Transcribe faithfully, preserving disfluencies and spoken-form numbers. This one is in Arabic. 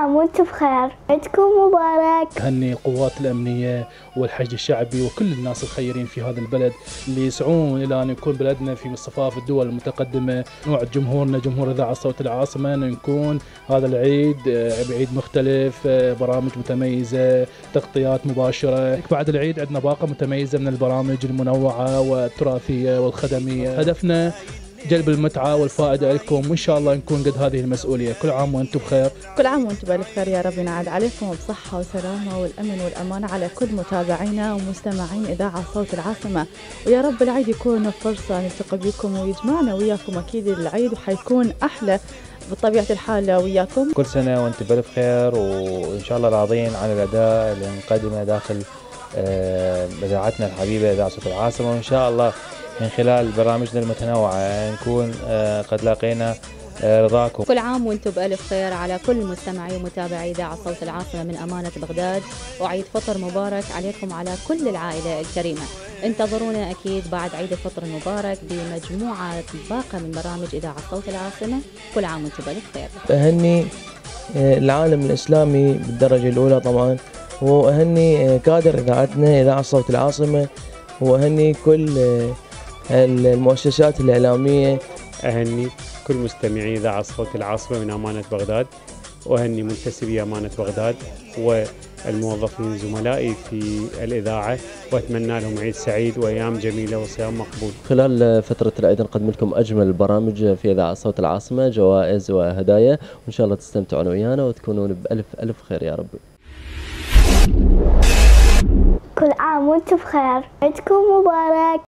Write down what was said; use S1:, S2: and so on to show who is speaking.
S1: عام وانتم بخير، عيدكم مبارك.
S2: هني القوات الأمنية والحشد الشعبي وكل الناس الخيرين في هذا البلد اللي يسعون إلى أن يكون بلدنا في صفاف الدول المتقدمة. نوعد جمهورنا جمهور إذاعة صوت العاصمة أن نكون هذا العيد بعيد مختلف، برامج متميزة، تغطيات مباشرة. بعد العيد عندنا باقة متميزة من البرامج المنوعة والتراثية والخدمية. هدفنا جلب المتعة والفائدة لكم، وإن شاء الله نكون قد هذه المسؤولية. كل عام وأنتم بخير.
S3: كل عام وأنتم بألف خير، يا رب ينعاد عليكم بصحة وسلامة والأمن والأمان على كل متابعينا ومستمعين إذاعة صوت العاصمة، ويا رب العيد يكون فرصة نلتقي بكم ويجمعنا وياكم. أكيد العيد وحيكون أحلى بطبيعة الحال وياكم.
S4: كل سنة وأنتم بألف خير، وإن شاء الله راضين عن الأداء اللي نقدمه داخل إذاعتنا الحبيبة إذاعة صوت العاصمة، وإن شاء الله من خلال برامجنا المتنوعة نكون قد لاقينا رضاكم.
S5: كل عام وانتم بألف خير على كل مستمعي ومتابعي إذاعة صوت العاصمة من أمانة بغداد، وعيد فطر مبارك عليكم على كل العائلة الكريمة. انتظرونا أكيد بعد عيد الفطر المبارك بمجموعة باقة من برامج إذاعة صوت العاصمة. كل عام وانتم بألف خير.
S6: أهني العالم الإسلامي بالدرجة الأولى طبعا، وأهني كادر إذاعتنا إذاعة صوت العاصمة، وأهني كل المؤسسات الإعلامية.
S7: أهني كل مستمعي إذاعة صوت العاصمة من أمانة بغداد، وأهني منتسبي أمانة بغداد والموظفين زملائي في الإذاعة، وأتمنى لهم عيد سعيد وأيام جميلة وصيام مقبول.
S6: خلال فترة العيد نقدم لكم أجمل البرامج في إذاعة صوت العاصمة، جوائز وهدايا، وإن شاء الله تستمتعون ويانا وتكونون بألف ألف خير يا رب.
S1: كل عام وانتم بخير، عيدكم مبارك.